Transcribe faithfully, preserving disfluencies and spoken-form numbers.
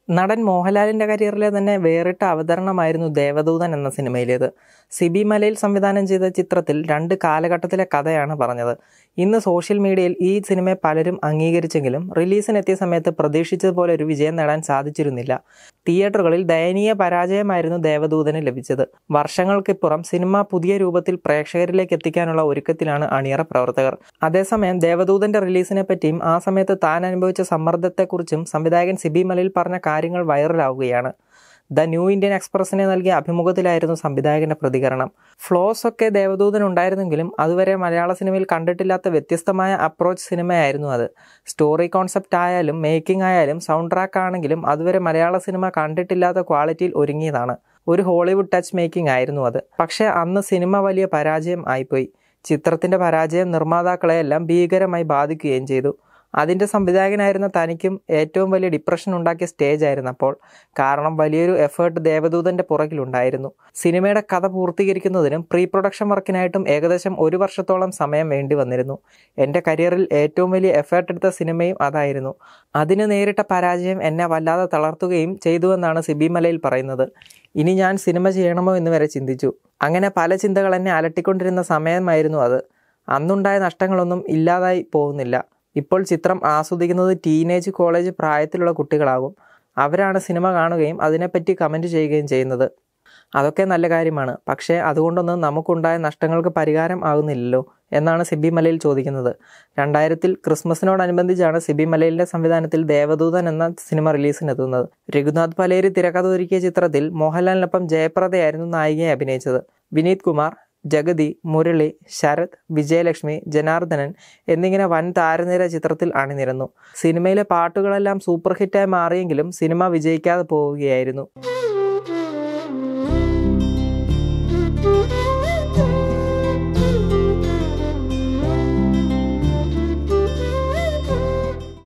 നടൻ മോഹൻലാലിൻ്റെ കരിയറിലെ തന്നെ വേറിട്ട അവതരണമായിരുന്നു ദേവദൂതൻ എന്ന സിനിമയിലേത്. സിബി മലയിൽ സംവിധാനം ചെയ്ത ചിത്രത്തിൽ രണ്ട് കാലഘട്ടത്തിലെ കഥയാണ് പറഞ്ഞത്. ഇന്ന് സോഷ്യൽ മീഡിയയിൽ ഈ സിനിമയെ പലരും അംഗീകരിച്ചെങ്കിലും റിലീസിനെത്തിയ സമയത്ത് പ്രതീക്ഷിച്ചതുപോലെ ഒരു വിജയം നേടാൻ സാധിച്ചിരുന്നില്ല. തിയേറ്ററുകളിൽ ദയനീയ പരാജയമായിരുന്നു ദേവദൂതന് ലഭിച്ചത്. വർഷങ്ങൾക്കിപ്പുറം സിനിമ പുതിയ രൂപത്തിൽ പ്രേക്ഷകരിലേക്ക് എത്തിക്കാനുള്ള ഒരുക്കത്തിലാണ് അണിയറ പ്രവർത്തകർ. അതേസമയം ദേവദൂതൻ്റെ റിലീസിനെ പറ്റിയും ആ സമയത്ത് താൻ അനുഭവിച്ച സമ്മർദ്ദത്തെക്കുറിച്ചും സംവിധായകൻ സിബി മലയിൽ പറഞ്ഞ കാര്യങ്ങൾ വൈറലാവുകയാണ്. ദ ന്യൂ ഇന്ത്യൻ എക്സ്പ്രസിനെ നൽകിയ അഭിമുഖത്തിലായിരുന്നു സംവിധായകന്റെ പ്രതികരണം. ഫ്ലോസ് ഒക്കെ ദേവദൂതനുണ്ടായിരുന്നെങ്കിലും അതുവരെ മലയാള സിനിമയിൽ കണ്ടിട്ടില്ലാത്ത വ്യത്യസ്തമായ അപ്രോച്ച് സിനിമയായിരുന്നു അത്. സ്റ്റോറി കോൺസെപ്റ്റ് ആയാലും മേക്കിംഗ് ആയാലും സൗണ്ട് ട്രാക്ക് ആണെങ്കിലും അതുവരെ മലയാള സിനിമ കണ്ടിട്ടില്ലാത്ത ക്വാളിറ്റിയിൽ ഒരുങ്ങിയതാണ്. ഒരു ഹോളിവുഡ് ടച്ച് മേക്കിംഗ് ആയിരുന്നു അത്. പക്ഷേ അന്ന് സിനിമ വലിയ പരാജയം ആയിപ്പോയി. ചിത്രത്തിന്റെ പരാജയം നിർമ്മാതാക്കളെയെല്ലാം ഭീകരമായി ബാധിക്കുകയും ചെയ്തു. അതിൻ്റെ സംവിധായകനായിരുന്ന തനിക്കും ഏറ്റവും വലിയ ഡിപ്രഷൻ ഉണ്ടാക്കിയ സ്റ്റേജ് ആയിരുന്നപ്പോൾ. കാരണം വലിയൊരു എഫേർട്ട് ദേവദൂതൻ്റെ പുറകിലുണ്ടായിരുന്നു. സിനിമയുടെ കഥ പൂർത്തീകരിക്കുന്നതിനും പ്രീ പ്രൊഡക്ഷൻ വർക്കിനായിട്ടും ഏകദേശം ഒരു വർഷത്തോളം സമയം വേണ്ടി വന്നിരുന്നു. എൻ്റെ കരിയറിൽ ഏറ്റവും വലിയ എഫേർട്ട് എടുത്ത സിനിമയും അതായിരുന്നു. അതിന് നേരിട്ട പരാജയം എന്നെ വല്ലാതെ തളർത്തുകയും ചെയ്തുവെന്നാണ് സിബി മലയിൽ പറയുന്നത്. ഇനി ഞാൻ സിനിമ ചെയ്യണമോ എന്ന് വരെ ചിന്തിച്ചു. അങ്ങനെ പല ചിന്തകൾ എന്നെ അലട്ടിക്കൊണ്ടിരുന്ന സമയമായിരുന്നു അത്. അന്നുണ്ടായ നഷ്ടങ്ങളൊന്നും ഇല്ലാതായി പോകുന്നില്ല. ഇപ്പോൾ ചിത്രം ആസ്വദിക്കുന്നത് ടീനേജ് കോളേജ് പ്രായത്തിലുള്ള കുട്ടികളാകും. അവരാണ് സിനിമ കാണുകയും അതിനെപ്പറ്റി കമൻറ്റ് ചെയ്യുകയും ചെയ്യുന്നത്. അതൊക്കെ നല്ല കാര്യമാണ്. പക്ഷേ അതുകൊണ്ടൊന്നും നമുക്കുണ്ടായ നഷ്ടങ്ങൾക്ക് പരിഹാരം ആകുന്നില്ലല്ലോ എന്നാണ് സിബി മലയിൽ ചോദിക്കുന്നത്. രണ്ടായിരത്തിൽ ക്രിസ്മസിനോടനുബന്ധിച്ചാണ് സിബി മലയിലിൻ്റെ സംവിധാനത്തിൽ ദേവദൂതൻ എന്ന സിനിമ റിലീസിനെത്തുന്നത്. രഘുനാഥ് പലേരി തിരക്കഥ ഒരുക്കിയ ചിത്രത്തിൽ മോഹൻലാലിനൊപ്പം ജയപ്രദയായിരുന്നു നായികയെ അഭിനയിച്ചത്. വിനീത് കുമാർ, ജഗതി, മുരളി, ശരത്, വിജയലക്ഷ്മി, ജനാർദ്ദനൻ എന്നിങ്ങനെ വൻ താരനിര ചിത്രത്തിൽ അണിനിരന്നു. സിനിമയിലെ പാട്ടുകളെല്ലാം സൂപ്പർ ഹിറ്റായി മാറിയെങ്കിലും സിനിമ വിജയിക്കാതെ പോവുകയായിരുന്നു.